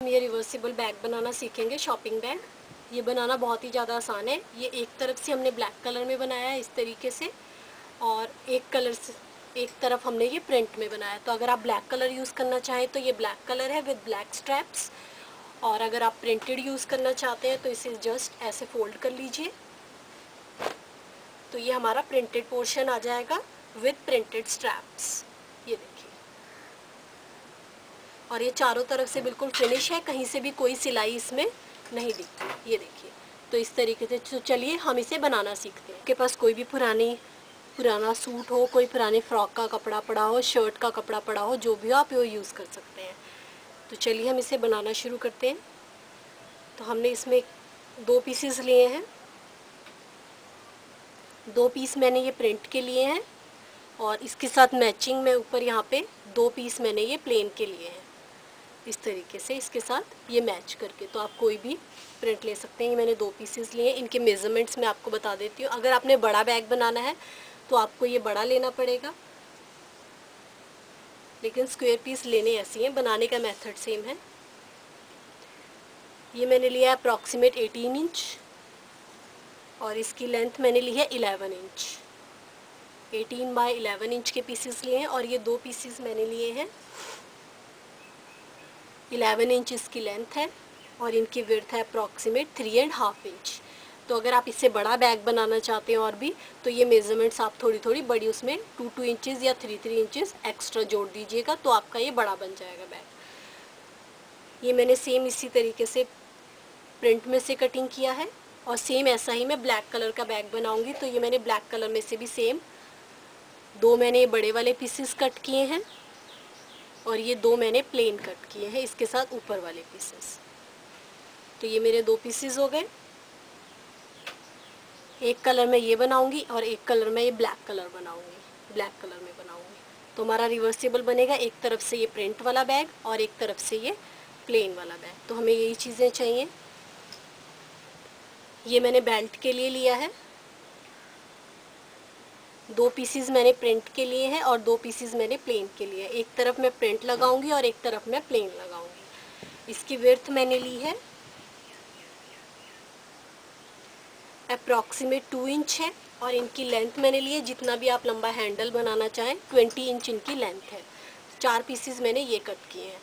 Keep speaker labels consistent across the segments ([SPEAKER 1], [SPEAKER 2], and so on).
[SPEAKER 1] ये reversible bag बनाना सीखेंगे, shopping bag. ये बनाना बहुत ही ज़्यादा आसान है। ये एक तरफ से हमने ब्लैक कलर में बनाया है इस तरीके से, और एक तरफ हमने ये प्रिंट में बनाया। तो अगर आप ब्लैक कलर यूज़ करना चाहें तो ये ब्लैक कलर है विद ब्लैक स्ट्रैप्स, और अगर आप प्रिंटेड यूज़ करना चाहते हैं तो इसे जस्ट ऐसे फोल्ड कर लीजिए, तो ये हमारा प्रिंटेड पोर्शन आ जाएगा विद प्रिंटेड स्ट्रैप्स। ये देखिए, और ये चारों तरफ से बिल्कुल फिनिश है, कहीं से भी कोई सिलाई इसमें नहीं दिखती। ये देखिए, तो इस तरीके से। तो चलिए हम इसे बनाना सीखते हैं। आपके पास कोई भी पुराना सूट हो, कोई पुराने फ्रॉक का कपड़ा पड़ा हो, शर्ट का कपड़ा पड़ा हो, जो भी हो आप वो यूज़ कर सकते हैं। तो चलिए हम इसे बनाना शुरू करते हैं। तो हमने इसमें 2 पीसेस लिए हैं। 2 पीस मैंने ये प्रिंट के लिए हैं, और इसके साथ मैचिंग में ऊपर यहाँ पे 2 पीस मैंने ये प्लेन के लिए हैं। इस तरीके से इसके साथ ये मैच करके, तो आप कोई भी प्रिंट ले सकते हैं। ये मैंने 2 पीसेस लिए हैं। इनके मेज़रमेंट्स मैं आपको बता देती हूँ। अगर आपने बड़ा बैग बनाना है तो आपको ये बड़ा लेना पड़ेगा, लेकिन स्क्वायर पीस लेने ऐसी हैं, बनाने का मेथड सेम है। ये मैंने लिया है अप्रॉक्सीमेट 18 इंच, और इसकी लेंथ मैंने ली है 11 इंच। 18 बाय 11 इंच के पीसेस लिए हैं, और ये 2 पीसेस मैंने लिए हैं। 11 इंच इसकी लेंथ है, और इनकी विड्थ है अप्रॉक्सीमेट 3.5 इंच। तो अगर आप इससे बड़ा बैग बनाना चाहते हैं और भी, तो ये मेज़रमेंट्स आप थोड़ी बड़ी उसमें 2 इंचेस या 3 इंचेस एक्स्ट्रा जोड़ दीजिएगा, तो आपका ये बड़ा बन जाएगा बैग। ये मैंने सेम इसी तरीके से प्रिंट में से कटिंग किया है, और सेम ऐसा ही मैं ब्लैक कलर का बैग बनाऊंगी। तो ये मैंने ब्लैक कलर में से भी सेम 2 मैंने बड़े वाले पीसेस कट किए हैं, और ये 2 मैंने प्लेन कट किए हैं इसके साथ ऊपर वाले पीसेस। तो ये मेरे 2 पीसेस हो गए। एक कलर में ये बनाऊंगी और एक कलर में ये ब्लैक कलर में बनाऊंगी। तो हमारा रिवर्सिबल बनेगा, एक तरफ से ये प्रिंट वाला बैग और एक तरफ से ये प्लेन वाला बैग। तो हमें यही चीज़ें चाहिए। ये मैंने बेल्ट के लिए लिया है। 2 पीसीज मैंने प्रिंट के लिए हैं और 2 पीसीज मैंने प्लेन के लिए। एक तरफ मैं प्रिंट लगाऊंगी और एक तरफ मैं प्लेन लगाऊंगी। इसकी विड्थ मैंने ली है अप्रॉक्सीमेट 2 इंच है, और इनकी लेंथ मैंने ली है, जितना भी आप लंबा हैंडल बनाना चाहें, 20 इंच इनकी लेंथ है। 4 पीसीज मैंने ये कट किए हैं।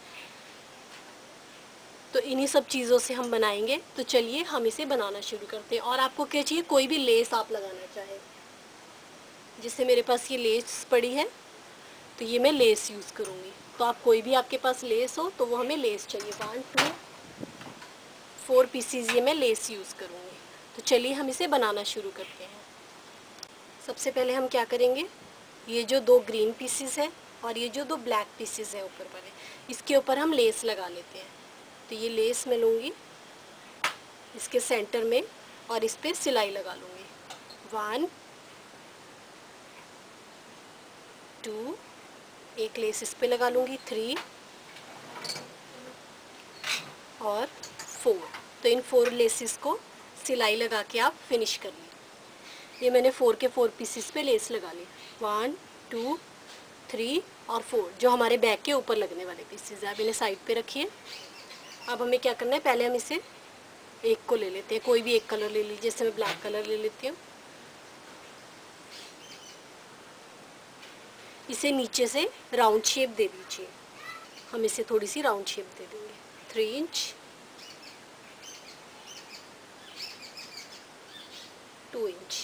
[SPEAKER 1] तो इन्हीं सब चीज़ों से हम बनाएंगे। तो चलिए हम इसे बनाना शुरू करते हैं। और आपको क्या चाहिए, कोई भी लेस आप लगाना चाहें। जिससे मेरे पास ये लेस पड़ी है, तो ये मैं लेस यूज़ करूँगी। तो आप कोई भी आपके पास लेस हो तो वो हमें लेस चाहिए। 1 2 4 पीसीज ये मैं लेस यूज़ करूँगी। तो चलिए हम इसे बनाना शुरू करते हैं। सबसे पहले हम क्या करेंगे, ये जो 2 ग्रीन पीसेस है और ये जो 2 ब्लैक पीसेस है ऊपर वाले, इसके ऊपर हम लेस लगा लेते हैं। तो ये लेस मैं लूँगी इसके सेंटर में और इस पर सिलाई लगा लूँगी। 1 2, एक लेस इस पे लगा लूँगी, 3 और 4। तो इन 4 लेसेस को सिलाई लगा के आप फिनिश कर लीजिए। ये मैंने 4 के 4 पीसेस पे लेस लगा ली। 1 2 3 और 4 जो हमारे बैग के ऊपर लगने वाले पीसेस है। अब इन्हें साइड पे रखिए। अब हमें क्या करना है, पहले हम इसे एक को ले लेते हैं। कोई भी एक कलर ले लीजिए, जैसे मैं ब्लैक कलर ले लेती हूँ। इसे नीचे से राउंड शेप दे दीजिए। हम इसे थोड़ी सी राउंड शेप दे देंगे। 3 इंच 2 इंच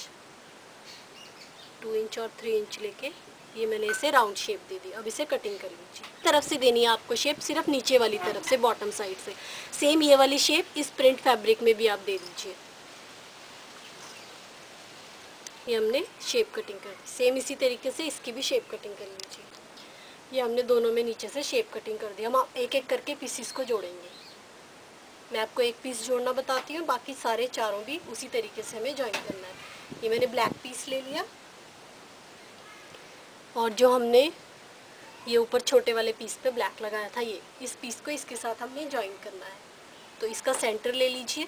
[SPEAKER 1] 2 इंच और 3 इंच लेके ये मैंने इसे राउंड शेप दे दी। अब इसे कटिंग कर लीजिए। तरफ से देनी है आपको शेप, सिर्फ नीचे वाली तरफ से, बॉटम साइड से। सेम ये वाली शेप इस प्रिंट फैब्रिक में भी आप दे दीजिए। ये हमने शेप कटिंग कर दी। सेम इसी तरीके से इसकी भी शेप कटिंग कर लीजिए। ये हमने दोनों में नीचे से शेप कटिंग कर दी। हम एक एक करके पीसीस को जोड़ेंगे। मैं आपको एक पीस जोड़ना बताती हूँ, बाकी सारे चारों भी उसी तरीके से हमें ज्वाइन करना है। ये मैंने ब्लैक पीस ले लिया, और जो हमने ये ऊपर छोटे वाले पीस पे ब्लैक लगाया था, ये इस पीस को इसके साथ हमने ज्वाइन करना है। तो इसका सेंटर ले लीजिए।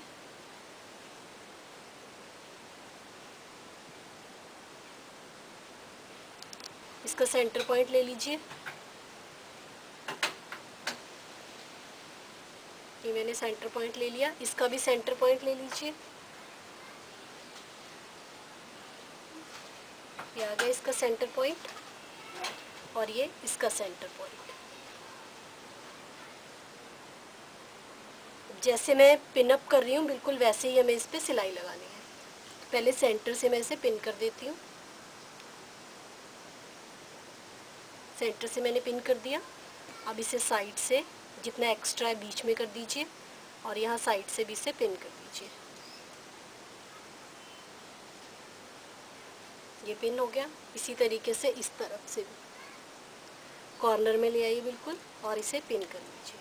[SPEAKER 1] इसका सेंटर पॉइंट ले लीजिए। ये मैंने सेंटर पॉइंट ले लिया, इसका भी सेंटर पॉइंट ले लीजिए। ये आ गया इसका सेंटर पॉइंट और ये इसका सेंटर पॉइंट। जैसे मैं पिन अप कर रही हूँ बिल्कुल वैसे ही हमें इस पर सिलाई लगानी है। तो पहले सेंटर से मैं इसे पिन कर देती हूँ। सेंटर से मैंने पिन कर दिया। अब इसे साइड से जितना एक्स्ट्रा है बीच में कर दीजिए और यहाँ साइड से भी इसे पिन कर दीजिए। ये पिन हो गया। इसी तरीके से इस तरफ से भी कॉर्नर में ले आइए बिल्कुल और इसे पिन कर लीजिए।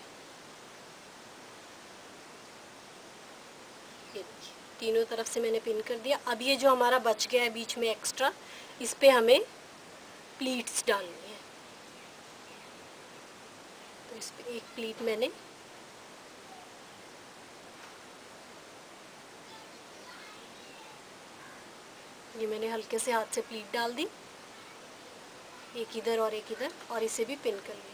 [SPEAKER 1] ये देखिए तीनों तरफ से मैंने पिन कर दिया। अब ये जो हमारा बच गया है बीच में एक्स्ट्रा, इस पे हमें प्लीट्स डालनी है। तो इस पे एक प्लीट मैंने हल्के से हाथ से प्लीट डाल दी, एक इधर और एक इधर, और इसे भी पिन कर लिया।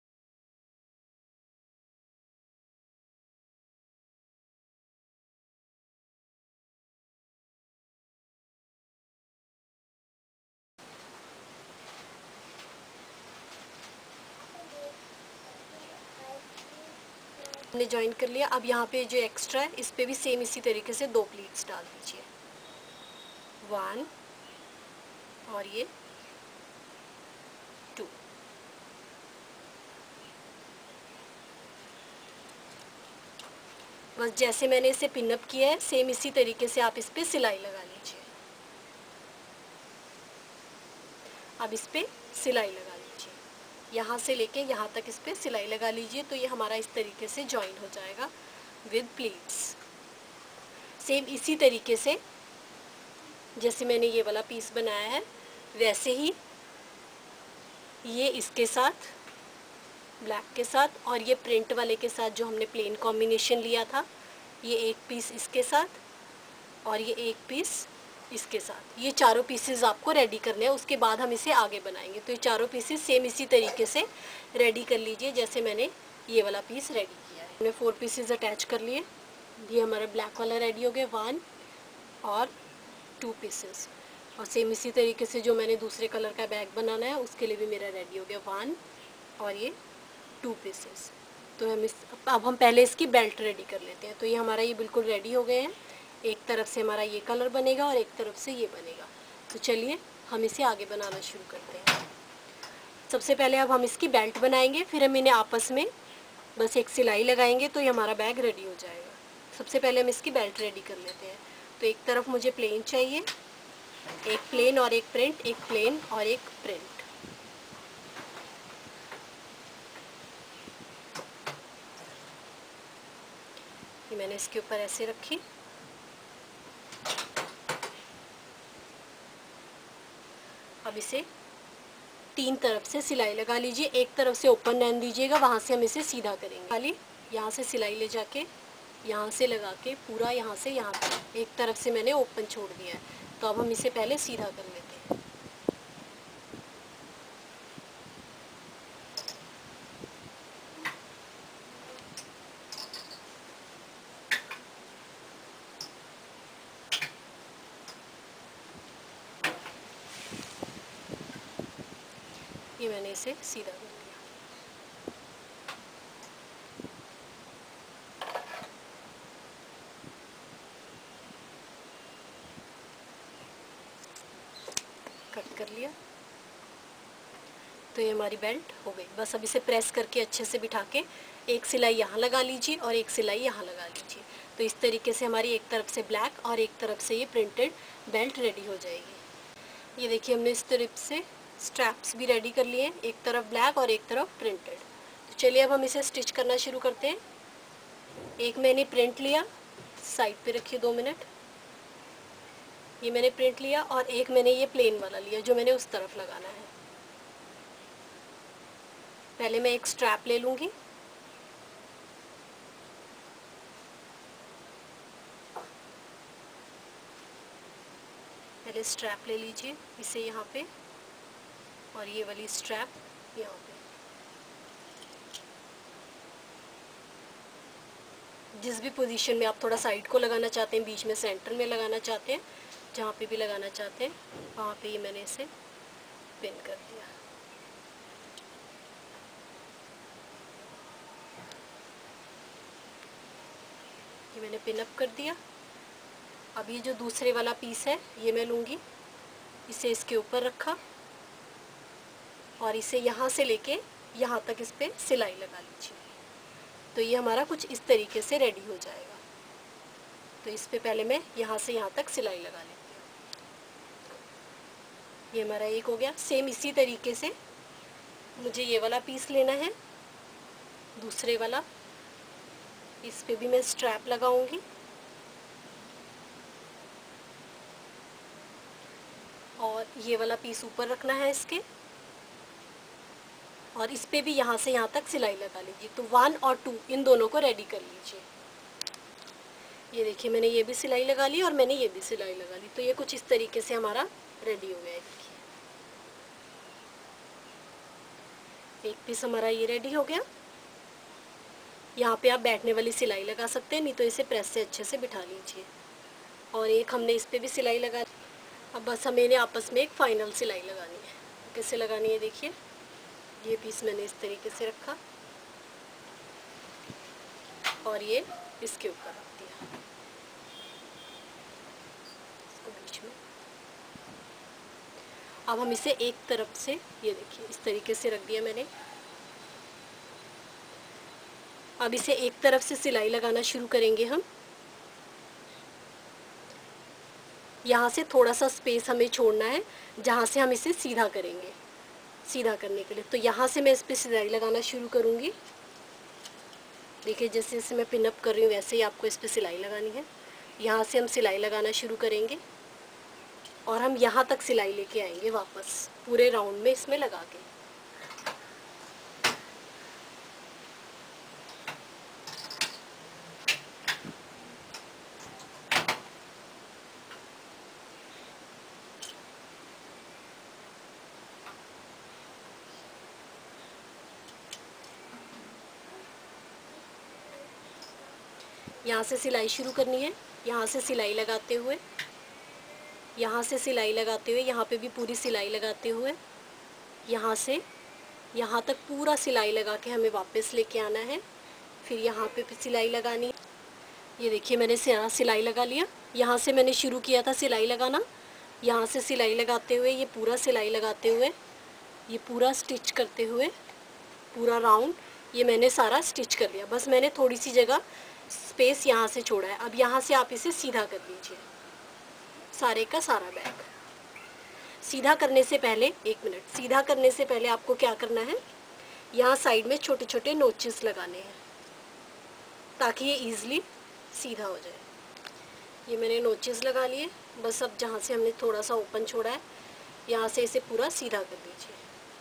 [SPEAKER 1] हमने ज्वाइन कर लिया। अब यहाँ पे जो एक्स्ट्रा है इस पे भी सेम इसी तरीके से 2 प्लीट्स डाल दीजिए, 1 और ये 2। बस जैसे मैंने इसे पिन अप किया है सेम इसी तरीके से आप इस पे सिलाई लगा लीजिए। अब इस पे सिलाई लगा लीजिए, यहाँ से लेके यहाँ तक इस पे सिलाई लगा लीजिए। तो ये हमारा इस तरीके से जॉइन हो जाएगा विद प्लीट्स। सेम इसी तरीके से जैसे मैंने ये वाला पीस बनाया है वैसे ही ये इसके साथ ब्लैक के साथ और ये प्रिंट वाले के साथ जो हमने प्लेन कॉम्बिनेशन लिया था, ये एक पीस इसके साथ और ये एक पीस इसके साथ, ये चारों पीसेस आपको रेडी करने हैं। उसके बाद हम इसे आगे बनाएंगे। तो ये चारों पीसेस सेम इसी तरीके से रेडी कर लीजिए जैसे मैंने ये वाला पीस रेडी किया है। हमने 4 पीसेस अटैच कर लिए। ये हमारा ब्लैक वाला रेडी हो गया 1 और 2 पीसेस। और सेम इसी तरीके से जो मैंने दूसरे कलर का बैग बनाना है उसके लिए भी मेरा रेडी हो गया 1 और ये 2 पीसेस। तो अब हम पहले इसकी बेल्ट रेडी कर लेते हैं। तो ये हमारा ये बिल्कुल रेडी हो गए हैं। एक तरफ से हमारा ये कलर बनेगा और एक तरफ से ये बनेगा। तो चलिए हम इसे आगे बनाना शुरू करते हैं। सबसे पहले अब हम इसकी बेल्ट बनाएंगे, फिर हम इन्हें आपस में बस एक सिलाई लगाएंगे तो ये हमारा बैग रेडी हो जाएगा। सबसे पहले हम इसकी बेल्ट रेडी कर लेते हैं। तो एक तरफ मुझे प्लेन चाहिए, एक प्लेन और एक प्रिंट, एक प्लेन और एक प्रिंट। ये मैंने इसके ऊपर ऐसे रखी। अब इसे 3 तरफ से सिलाई लगा लीजिए। एक तरफ से ओपन रहने दीजिएगा, वहाँ से हम इसे सीधा करेंगे। खाली यहाँ से सिलाई ले जाके यहाँ से लगा के पूरा यहाँ से यहाँ तक एक तरफ से मैंने ओपन छोड़ दिया है। तो अब हम इसे पहले सीधा कर लेते हैं। ये मैंने इसे सीधा कर लिया। कट कर लिया। तो ये हमारी बेल्ट हो गई। बस अब इसे प्रेस करके अच्छे से बिठा के एक सिलाई यहाँ लगा लीजिए और एक सिलाई यहाँ लगा लीजिए। तो इस तरीके से हमारी एक तरफ से ब्लैक और एक तरफ से ये प्रिंटेड बेल्ट रेडी हो जाएगी। ये देखिए हमने इस तरफ से स्ट्रैप्स भी रेडी कर लिए हैं, एक तरफ ब्लैक और एक तरफ प्रिंटेड। तो चलिए अब हम इसे स्टिच करना शुरू करते हैं। एक मैंने प्रिंट लिया, साइड पे रखिए 2 मिनट। ये मैंने प्रिंट लिया और एक मैंने ये प्लेन वाला लिया जो मैंने उस तरफ लगाना है। पहले मैं एक स्ट्रैप ले लूँगी। पहले स्ट्रैप ले लीजिए, इसे यहाँ पे और ये वाली स्ट्रैप, 1 यहाँ पे। जिस भी पोजीशन में आप थोड़ा साइड को लगाना चाहते हैं, बीच में सेंटर में लगाना चाहते हैं, जहाँ पे भी लगाना चाहते हैं वहाँ पे ये मैंने इसे पिन कर दिया। ये मैंने पिन अप कर दिया। अब ये जो दूसरे वाला पीस है ये मैं लूँगी, इसे इसके ऊपर रखा और इसे यहाँ से लेके यहाँ तक इस पर सिलाई लगा लीजिए। तो ये हमारा कुछ इस तरीके से रेडी हो जाएगा। तो इस पे पहले मैं यहाँ से यहाँ तक सिलाई लगा लेती हूँ। ये हमारा एक हो गया। सेम इसी तरीके से मुझे ये वाला पीस लेना है, दूसरे वाला। इस पे भी मैं स्ट्रैप लगाऊंगी और ये वाला पीस ऊपर रखना है इसके, और इस पे भी यहाँ से यहाँ तक सिलाई लगा लीजिए। तो 1 और 2 इन दोनों को रेडी कर लीजिए। ये देखिए मैंने ये भी सिलाई लगा ली और मैंने ये भी सिलाई लगा ली। तो ये कुछ इस तरीके से हमारा रेडी हो गया है। देखिए एक पीस हमारा ये रेडी हो गया। यहाँ पे आप बैठने वाली सिलाई लगा सकते हैं, नहीं तो इसे प्रेस से अच्छे से बिठा लीजिए। और एक हमने इस पे भी सिलाई लगा। अब बस हमें इन्हें आपस में एक फाइनल सिलाई लगानी है। कैसे लगानी है देखिए, ये पीस मैंने इस तरीके से रखा और ये इसके ऊपर रख दिया, इसको बीच में। अब हम इसे एक तरफ से, ये देखिए इस तरीके से रख दिया मैंने। अब इसे एक तरफ से सिलाई लगाना शुरू करेंगे हम। यहाँ से थोड़ा सा स्पेस हमें छोड़ना है जहाँ से हम इसे सीधा करेंगे, सीधा करने के लिए। तो यहाँ से मैं इस पर सिलाई लगाना शुरू करूँगी। देखिए जैसे जैसे मैं पिन अप कर रही हूँ वैसे ही आपको इस पर सिलाई लगानी है। यहाँ से हम सिलाई लगाना शुरू करेंगे और हम यहाँ तक सिलाई लेके आएंगे वापस, पूरे राउंड में इसमें लगा के। यहाँ से सिलाई शुरू करनी है, यहाँ से सिलाई लगाते हुए, यहाँ से सिलाई लगाते हुए, यहाँ पे भी पूरी सिलाई लगाते हुए, यहाँ से यहाँ तक पूरा सिलाई लगा के हमें वापस लेके आना है। फिर यहाँ पे भी सिलाई लगानी है। ये देखिए मैंने सिलाई लगा लिया। यहाँ से मैंने शुरू किया था सिलाई लगाना, यहाँ से सिलाई लगाते हुए, ये पूरा सिलाई लगाते हुए, ये पूरा स्टिच करते हुए, पूरा राउंड ये मैंने सारा स्टिच कर लिया। बस मैंने थोड़ी सी जगह स्पेस यहाँ से छोड़ा है। अब यहाँ से आप इसे सीधा कर लीजिए, सारे का सारा बैग। सीधा करने से पहले, एक मिनट, सीधा करने से पहले आपको क्या करना है, यहाँ साइड में छोटे छोटे नोचेस लगाने हैं ताकि ये ईज़िली सीधा हो जाए। ये मैंने नोचेस लगा लिए। बस अब जहाँ से हमने थोड़ा सा ओपन छोड़ा है यहाँ से इसे पूरा सीधा कर लीजिए।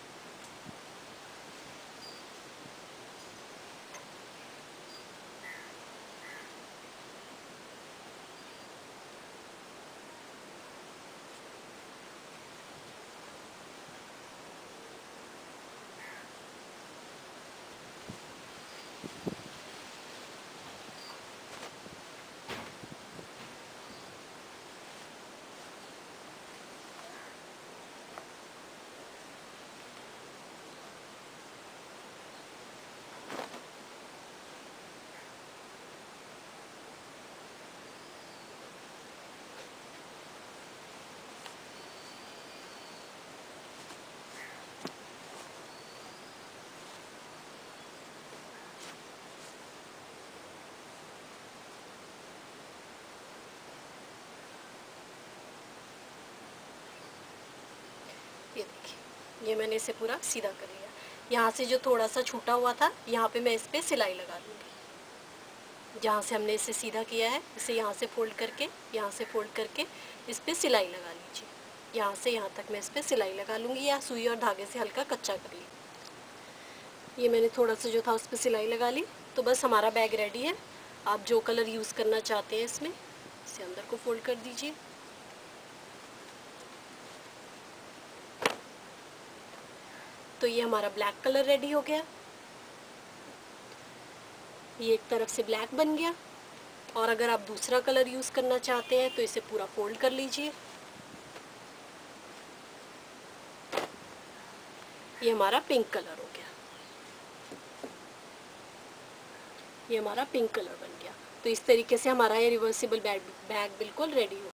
[SPEAKER 1] ये देखिए ये मैंने इसे पूरा सीधा कर लिया। यहाँ से जो थोड़ा सा छूटा हुआ था यहाँ पे मैं इस पर सिलाई लगा लूँगी। जहाँ से हमने इसे सीधा किया है इसे यहाँ से फोल्ड करके, यहाँ से फोल्ड करके इस पर सिलाई लगा लीजिए। यहाँ से यहाँ तक मैं इस पर सिलाई लगा लूँगी या सुई और धागे से हल्का कच्चा कर ली। ये मैंने थोड़ा सा जो था उस पर सिलाई लगा ली। तो बस हमारा बैग रेडी है। आप जो कलर यूज़ करना चाहते हैं इसमें, इसे अंदर को फोल्ड कर दीजिए। तो ये हमारा ब्लैक कलर रेडी हो गया। ये एक तरफ से ब्लैक बन गया। और अगर आप दूसरा कलर यूज़ करना चाहते हैं तो इसे पूरा फोल्ड कर लीजिए। ये हमारा पिंक कलर हो गया, ये हमारा पिंक कलर बन गया। तो इस तरीके से हमारा ये रिवर्सिबल बैग बिल्कुल रेडी हो